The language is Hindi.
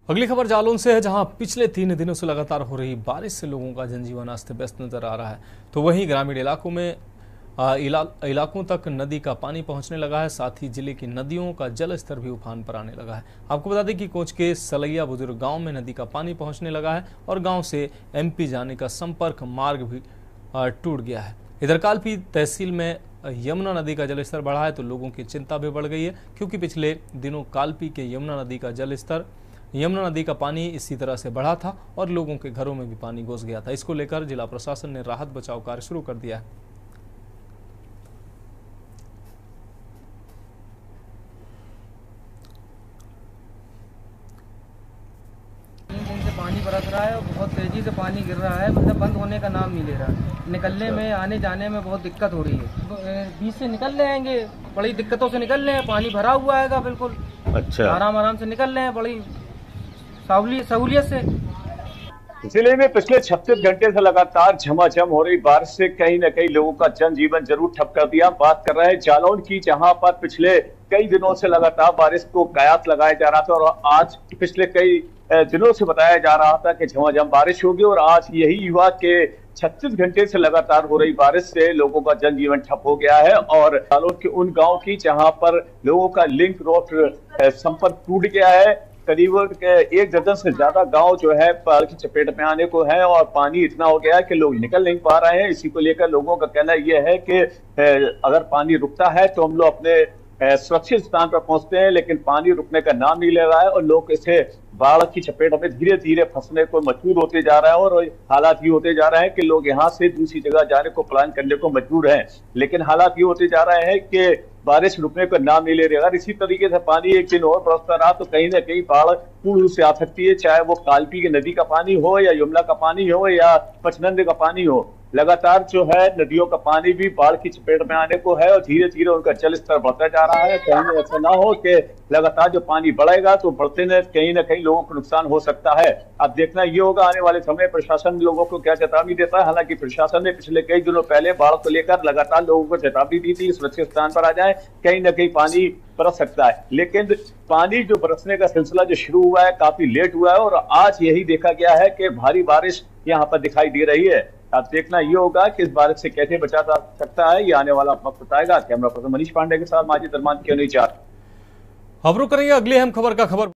अगली खबर जालौन से है, जहां पिछले 3 दिनों से लगातार हो रही बारिश से लोगों का जनजीवन अस्त व्यस्त नजर आ रहा है। तो वहीं ग्रामीण इलाकों में इलाकों तक नदी का पानी पहुंचने लगा है। साथ ही जिले की नदियों का जल स्तर भी उफान पर आने लगा है। आपको बता दें कि कोच के सलैया बुजुर्ग गांव में नदी का पानी पहुंचने लगा है और गांव से एमपी जाने का संपर्क मार्ग भी टूट गया है। इधर कालपी तहसील में यमुना नदी का जलस्तर बढ़ा है, तो लोगों की चिंता भी बढ़ गई है, क्योंकि पिछले दिनों कालपी के यमुना नदी का पानी इसी तरह से बढ़ा था और लोगों के घरों में भी पानी घुस गया था। इसको लेकर जिला प्रशासन ने राहत बचाव कार्य शुरू कर दिया है। पानी बरस रहा है और बहुत तेजी से पानी गिर रहा है, मतलब बंद होने का नाम नहीं ले रहा। निकलने में आने जाने में बहुत दिक्कत हो रही है। बीच से निकल रहे हैंगे, बड़ी दिक्कतों से निकल रहे हैं। पानी भरा हुआ है बिल्कुल। अच्छा, आराम से निकल रहे हैं बड़ी सहूलियत से। जिले में पिछले 36 घंटे से लगातार झमाझम हो रही बारिश से कहीं न कहीं लोगों का जनजीवन जरूर ठप कर दिया। बात कर रहे हैं जालौन की, जहां पर पिछले कई दिनों से लगातार बारिश को कयास लगाया जा रहा था और आज पिछले कई दिनों से बताया जा रहा था कि झमाझम बारिश होगी, और आज यही युवा के 36 घंटे से लगातार हो रही बारिश से लोगों का जनजीवन ठप हो गया है। और जालौन के उन गाँव की जहाँ पर लोगों का लिंक रोड संपर्क टूट गया है। करीब 1 दर्जन से ज्यादा गांव जो है बाढ़ की चपेट में आने को है और पानी इतना हो गया है कि लोग निकल नहीं पा रहे हैं। इसी को लेकर लोगों का कहना यह है कि अगर पानी रुकता है तो हम लोग अपने सुरक्षित स्थान पर पहुंचते हैं, लेकिन पानी रुकने का नाम नहीं ले रहा है और लोग इसे बाढ़ की चपेट में धीरे धीरे फंसने को मजबूर होते जा रहा है। और हालात ये होते जा रहे हैं कि लोग यहाँ से दूसरी जगह जाने को प्लान करने को मजबूर हैं, लेकिन हालात ये होते जा रहे हैं कि बारिश रुकने का नाम नहीं ले रही। अगर इसी तरीके से पानी एक दिन और बरसता रहा तो कहीं ना कहीं बाढ़ पूर्ण रूप से आ सकती है, चाहे वो कालपी की नदी का पानी हो या यमुना का पानी हो या पचनंद का पानी हो। लगातार जो है नदियों का पानी भी बाढ़ की चपेट में आने को है और धीरे धीरे उनका जल स्तर बढ़ता जा रहा है। कहीं ऐसा ना हो कि लगातार जो पानी बढ़ेगा तो बढ़ते न कहीं लोगों को नुकसान हो सकता है। अब देखना ये होगा आने वाले समय प्रशासन लोगों को क्या चेतावनी देता है। हालांकि प्रशासन ने पिछले कई दिनों पहले बाढ़ को लेकर लगातार लोगों को चेतावनी दी थी, सुरक्षित स्थान पर आ जाए, कहीं न कहीं पानी बरस सकता है। लेकिन पानी जो बरसने का सिलसिला जो शुरू हुआ है काफी लेट हुआ है और आज यही देखा गया है कि भारी बारिश यहाँ पर दिखाई दे रही है। अब देखना ये होगा कि इस बारिश से कैसे बचा जा सकता है, ये आने वाला वक्त बताएगा। कैमरा पर्सन मनीष पांडे के साथ माजिद अरमान, क्यों नहीं चार। खबरों करेंगे अगली अहम खबर का खबर